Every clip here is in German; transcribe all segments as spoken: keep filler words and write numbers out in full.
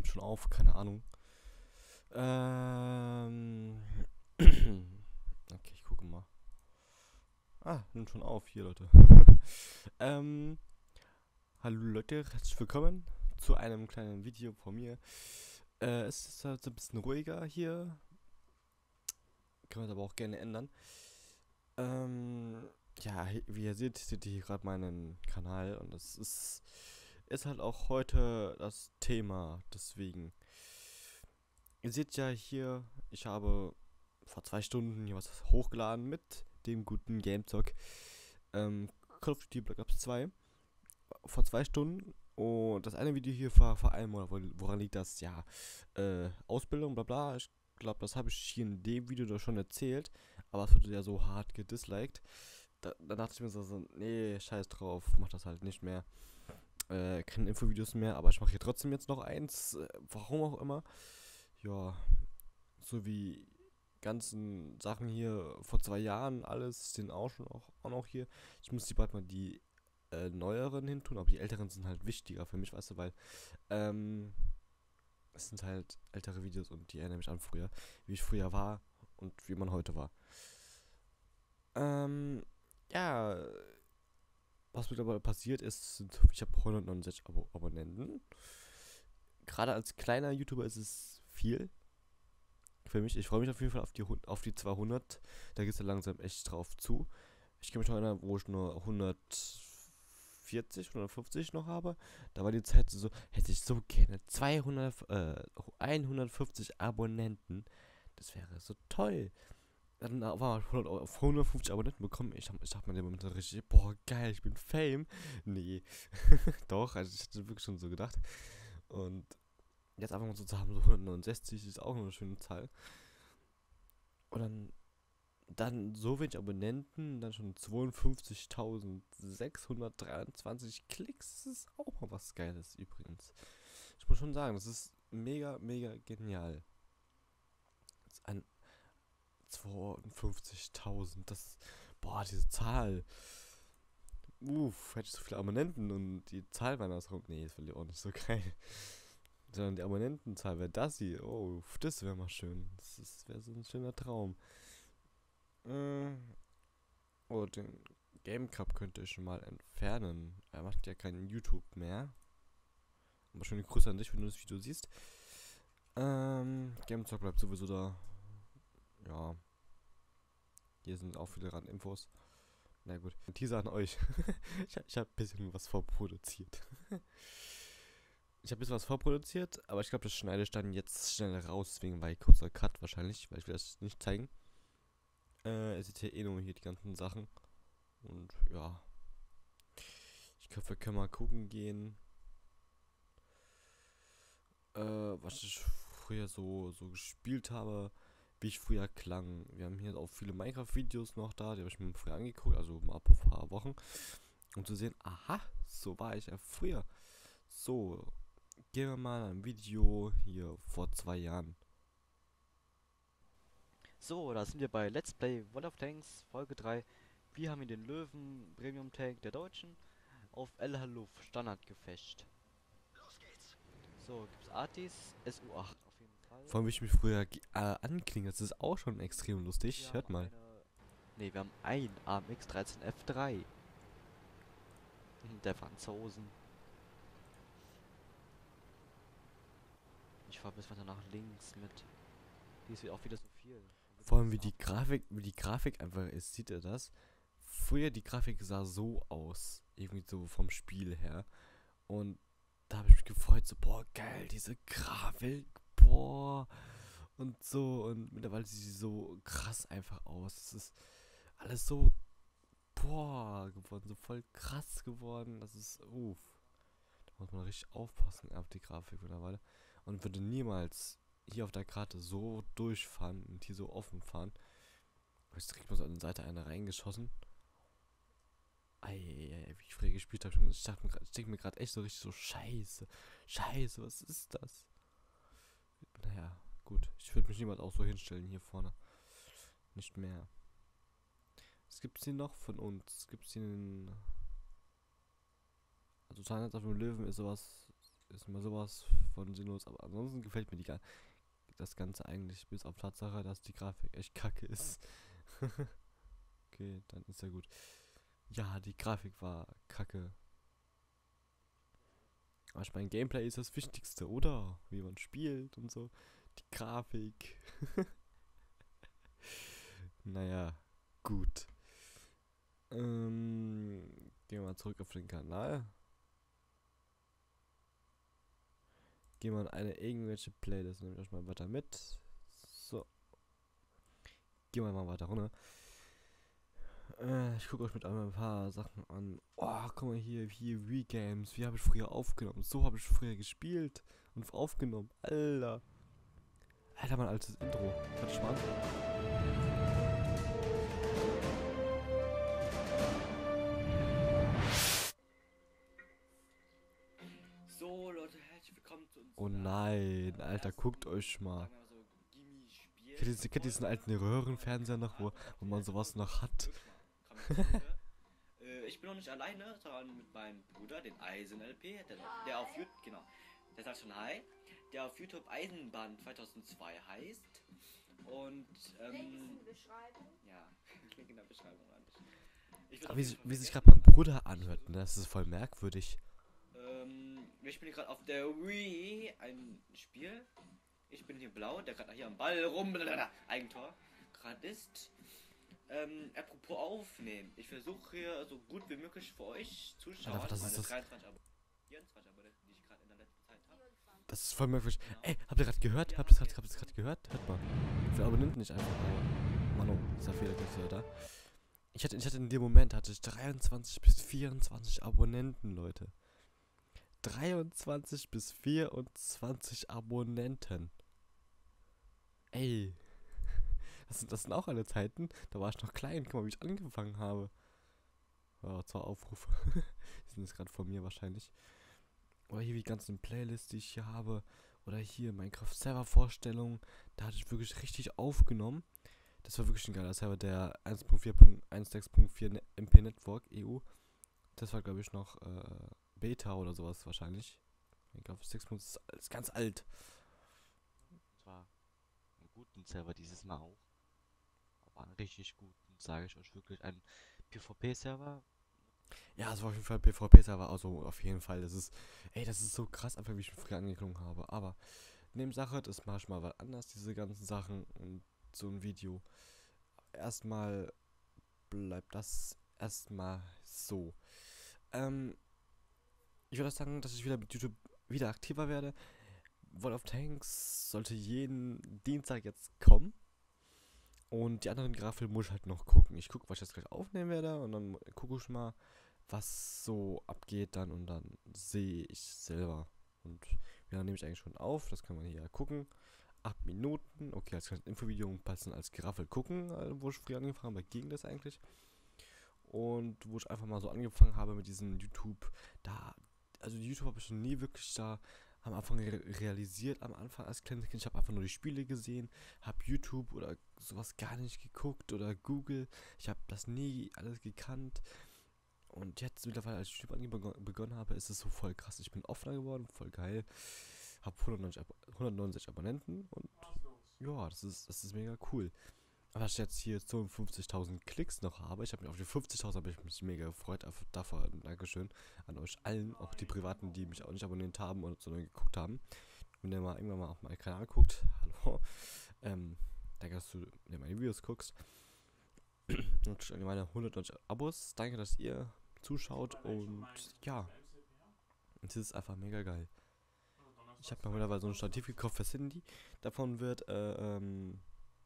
schon auf, keine Ahnung. Ähm. Okay, ich gucke mal. Ah, nimmt schon auf hier, Leute. ähm. Hallo Leute, herzlich willkommen zu einem kleinen Video von mir. Äh, es ist halt so ein bisschen ruhiger hier. Können wir es aber auch gerne ändern. Ähm. Ja, hi- wie ihr seht, seht ihr hier gerade meinen Kanal und das ist, ist halt auch heute das Thema, deswegen. Ihr seht ja hier, ich habe vor zwei Stunden hier was hochgeladen mit dem guten GameTalk. Ähm, Call of Duty Black Ops zwei. Vor zwei Stunden. Und das eine Video hier war vor einem Monat. Woran liegt das? Ja, äh, Ausbildung, bla bla. Ich glaube, das habe ich hier in dem Video doch schon erzählt. Aber es wurde ja so hart gedisliked. Da, da dachte ich mir so, so, nee, scheiß drauf, mach das halt nicht mehr. Äh, keine Infovideos mehr, aber ich mache hier trotzdem jetzt noch eins. Äh, warum auch immer. Ja, so wie ganzen Sachen hier vor zwei Jahren, alles sind auch schon auch, auch noch hier. Ich muss die bald mal die äh, neueren hin tun, aber die älteren sind halt wichtiger für mich, weißt du, weil ähm, es sind halt ältere Videos und die erinnern mich an früher, wie ich früher war und wie man heute war. Ähm, ja, was mittlerweile passiert ist, sind, ich habe hundertneunundsechzig Abo Abonnenten. Gerade als kleiner YouTuber ist es viel für mich. Ich freue mich auf jeden Fall auf die, hun- auf die zweihundert. Da geht es ja langsam echt drauf zu. Ich kann mich noch erinnern, wo ich nur hundertvierzig, hundertfünfzig noch habe. Da war die Zeit so, hätte ich so gerne zweihundert, äh, hundertfünfzig Abonnenten. Das wäre so toll. Dann war mal hundert, auf hundertfünfzig Abonnenten bekommen. Ich, hab- ich dachte mir im Moment so richtig, boah, geil, ich bin Fame. Nee, doch, also ich hatte wirklich schon so gedacht. Und jetzt einfach mal so zu haben, so hundertneunundsechzig ist auch noch eine schöne Zahl. Und dann Dann so wenig Abonnenten, dann schon zweiundfünfzigtausendsechshundertdreiundzwanzig Klicks. Das ist auch mal was Geiles übrigens. Ich muss schon sagen, das ist mega, mega genial. Das ist ein zweiundfünfzigtausend, das, boah, diese Zahl. Uff, hätte ich so viele Abonnenten und die Zahl war andersrum. Nee, das wäre auch nicht so geil. Sondern die Abonnentenzahl wäre das hier. Oh, das wäre mal schön. Das, das wäre so ein schöner Traum. Äh, Oh, den Game Cup könnte ich schon mal entfernen. Er macht ja keinen YouTube mehr. Aber schöne Grüße an dich, wenn du das Video siehst. Ähm, Game Talk bleibt sowieso da. Ja, hier sind auch viele Randinfos. Na gut, ein Teaser an euch. ich ich habe ein bisschen was vorproduziert. ich habe ein bisschen was vorproduziert, aber ich glaube, das schneide ich dann jetzt schnell raus, deswegen war hier kurzer Cut wahrscheinlich, weil ich will das nicht zeigen. Äh, ihr seht hier eh nur hier die ganzen Sachen. Und ja, ich glaube, wir können mal gucken gehen. äh, was ich früher so, so gespielt habe, wie ich früher klang. Wir haben hier auch viele Minecraft-Videos noch da, die habe ich mir früher angeguckt, also mal vor ein paar Wochen, um zu sehen, aha, so war ich ja früher. So, gehen wir mal ein Video hier vor zwei Jahren. So, da sind wir bei Let's Play World of Tanks Folge drei. Wir haben hier den Löwen Premium Tank der Deutschen auf El Haluf Standardgefecht. So, gibt's Artis, S U acht auf jeden Fall. Vor allem, wie ich mich früher ge- äh, anklinge, das ist auch schon extrem Wir lustig. haben Hört mal. eine. Ne, wir haben ein A M X dreizehn F drei. Der Franzosen. Ich fahr bis weiter nach links mit. Hier ist auch wieder so viel. Wo wird denn Vor allem, das wie die ab? Grafik, wie die Grafik einfach ist, sieht ihr das? Früher, die Grafik sah so aus, irgendwie so vom Spiel her. Und da habe ich mich gefreut, so, boah, geil, diese Grafik, boah. Und so, und mittlerweile sieht sie so krass einfach aus. Es ist alles so, boah, geworden, so voll krass geworden. Das ist, uff. Da muss man richtig aufpassen auf die Grafik mittlerweile. Und würde niemals hier auf der Karte so durchfahren und hier so offen fahren. Hab ich direkt mal so an der Seite eine reingeschossen. Eieiei, wie ich früher gespielt habe. Ich dachte mir grad- ich denke mir gerade echt so richtig so, scheiße, scheiße, was ist das? Naja, gut. Ich würde mich niemals auch so hinstellen hier vorne. Nicht mehr. Was gibt's hier noch von uns? Gibt's hier einen. Also Zahnarzt auf dem Löwen ist sowas. ist immer sowas von sinnlos, aber ansonsten gefällt mir die ga- das Ganze eigentlich, bis auf Tatsache, dass die Grafik echt kacke ist. Okay, dann ist ja gut. Ja, die Grafik war kacke. Aber ich meine, Gameplay ist das Wichtigste, oder? Wie man spielt und so. Die Grafik. Naja, gut. Ähm, gehen wir mal zurück auf den Kanal. Gehen wir in eine irgendwelche Playlist. Nehmt euch mal weiter mit. So. Gehen wir mal weiter runter. Äh, ich gucke euch mit einmal ein paar Sachen an. Oh, guck mal hier, hier Wii Games. Wie habe ich früher aufgenommen? So habe ich früher gespielt und aufgenommen. Alter. Alter, mein altes Intro. Warte ich mal an. So, Leute, herzlich willkommen zu uns. Oh nein, Alter, guckt euch mal. Sagen wir mal so, Gimmi-Spiel. Kennt ihr, kennt ihr diesen alten Röhrenfernseher noch, wo, wo man sowas noch hat? äh, ich bin noch nicht alleine, sondern mit meinem Bruder, den Eisen-L P, der, der auf YouTube, genau, der sagt schon Hi, der auf YouTube Eisenbahn zweitausendzwei heißt. Und, ähm, Link ist in der Beschreibung. ja, Link in der Beschreibung an dich. Ich Aber würd wie, auf sich- jeden Fall wie sich vergessen. gerade mein Bruder anhört, ne? Das ist voll merkwürdig. Ähm, ich bin hier gerade auf der Wii, ein Spiel. Ich bin hier blau, der gerade hier am Ball rum, Eigentor, gerade ist. Ähm, apropos aufnehmen. Ich versuche hier so gut wie möglich für euch Zuschauer, Alter, das meine ist das- dreiundzwanzig Abo vierundzwanzig Abonnenten, die ich gerade in der letzten Zeit habe. Das ist voll merkwürdig. Genau. Ey, habt ihr gerade gehört? Habt ihr das gerade grad gehört? Hört mal. Wir Abonnenten nicht einfach. Aber Mano, dieser Fehler ist ja da. Ich hatte, ich hatte in dem Moment hatte ich dreiundzwanzig bis vierundzwanzig Abonnenten, Leute. dreiundzwanzig bis vierundzwanzig Abonnenten. Ey. Das sind, das sind auch alle Zeiten. Da war ich noch klein. Guck mal, wie ich angefangen habe. Ja, zwei Aufrufe. Die sind jetzt gerade von mir wahrscheinlich. Oder hier die ganzen Playlists, die ich hier habe. Oder hier Minecraft-Server-Vorstellungen. Da hatte ich wirklich richtig aufgenommen. Das war wirklich ein geiler Server, der eins Punkt vier Punkt sechzehn Punkt vier Ne- M P Network E U. Das war, glaube ich, noch äh, Beta oder sowas wahrscheinlich. Minecraft sechs Punkt ist ist ganz alt. Zwar einen guten Server dieses Mal auch, aber einen richtig guten, sage ich euch wirklich, ein PvP-Server. Ja, es war auf jeden Fall PvP-Server, also auf jeden Fall. Das ist, ey, das ist so krass, einfach wie ich mich früher angeklungen habe. Aber Nebensache, das mache ich mal was anders, diese ganzen Sachen und so ein Video. Erstmal bleibt das erstmal so. Ähm, ich würde sagen, dass ich wieder mit YouTube wieder aktiver werde. World of Tanks sollte jeden Dienstag jetzt kommen. Und die anderen Grafik muss ich halt noch gucken. Ich gucke, was ich jetzt gleich aufnehmen werde. Und dann gucke ich mal, was so abgeht dann. Und dann sehe ich selber. Und ja, nehme ich eigentlich schon auf. Das kann man hier gucken. acht Minuten. Okay, als kleines Infovideo und passend als Geraffel gucken, äh, wo ich früher angefangen habe. Ging das eigentlich. Und wo ich einfach mal so angefangen habe mit diesem YouTube. Da, also YouTube habe ich schon nie wirklich da am Anfang re realisiert, am Anfang als kleines Kind. Ich habe einfach nur die Spiele gesehen, habe YouTube oder sowas gar nicht geguckt oder Google. Ich habe das nie alles gekannt. Und jetzt mittlerweile, als ich YouTube angefangen begonnen habe, ist es so voll krass. Ich bin offener geworden, voll geil. Habe hundertneunzig, Ab hundertneunzig Abonnenten und ja, das ist, das ist mega cool. Aber dass ich jetzt hier zweiundfünfzigtausend Klicks noch habe, ich habe mich auf die fünfzigtausend habe ich mich mega gefreut. Dafür, dafür ein Dankeschön an euch allen, auch die Privaten, die mich auch nicht abonniert haben und sondern geguckt haben. Wenn ihr mal irgendwann mal auf meinen Kanal guckt, hallo, ähm, danke, dass du dir meine Videos guckst. Und meine hundertneunzig Abos, danke, dass ihr zuschaut und ja, es ist einfach mega geil. Ich habe mir mittlerweile so ein Stativ gekauft fürs Handy. Davon wird, äh, ähm,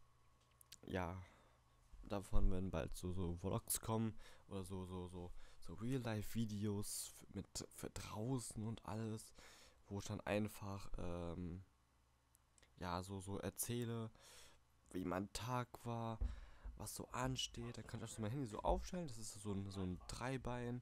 ja, davon werden bald so, so Vlogs kommen oder so, so, so, so Real-Life-Videos mit für draußen und alles, wo ich dann einfach, ähm, ja, so, so erzähle, wie mein Tag war, was so ansteht. Dann kann ich auch so mein Handy so aufstellen. Das ist so ein, so ein Dreibein.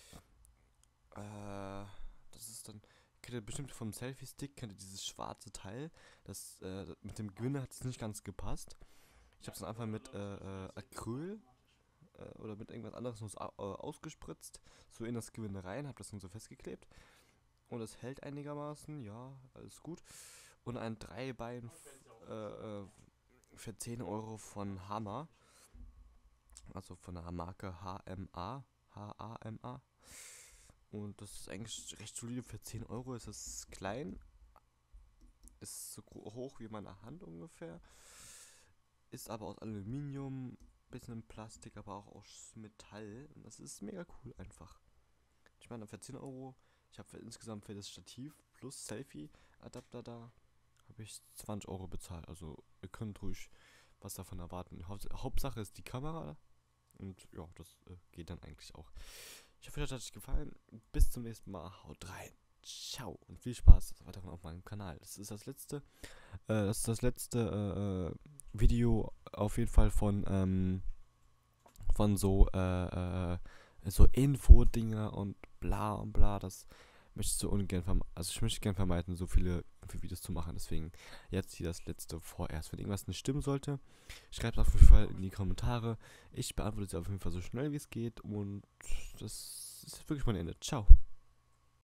Äh, das ist dann, kennt ihr bestimmt vom Selfie-Stick, kennt ihr dieses schwarze Teil. Das, äh, mit dem Gewinner hat es nicht ganz gepasst. Ich habe es dann einfach mit äh, äh, Acryl äh, oder mit irgendwas anderes noch so, äh, ausgespritzt, so in das Gewinde rein, habe das dann so festgeklebt. Und es hält einigermaßen, ja, alles gut. Und ein Dreibein äh, äh, für zehn Euro von Hammer. Also von der Marke H M A. H A M A. Und das ist eigentlich recht solide. Für zehn Euro ist es klein. Ist so hoch wie meine Hand ungefähr. Ist aber aus Aluminium, bisschen Plastik, aber auch aus Metall. Und das ist mega cool einfach. Ich meine, für zehn Euro, ich habe insgesamt für das Stativ plus Selfie-Adapter da, habe ich zwanzig Euro bezahlt. Also ihr könnt ruhig was davon erwarten. Haupt, Hauptsache ist die Kamera. Und ja, das äh, geht dann eigentlich auch. Ich hoffe, euch hat es gefallen. Bis zum nächsten Mal. Haut rein. Ciao und viel Spaß weiterhin auf meinem Kanal. Das ist das letzte, äh, das ist das letzte äh, Video auf jeden Fall von ähm, von so äh, äh, so Info-Dinger und bla und bla. Das möchte ich so ungern vermeiden. Also ich möchte gerne vermeiden, so viele Videos zu machen. Deswegen jetzt hier das letzte vorerst. Wenn irgendwas nicht stimmen sollte, schreibt es auf jeden Fall in die Kommentare. Ich beantworte sie auf jeden Fall so schnell wie es geht. Und das ist wirklich mein Ende. Ciao.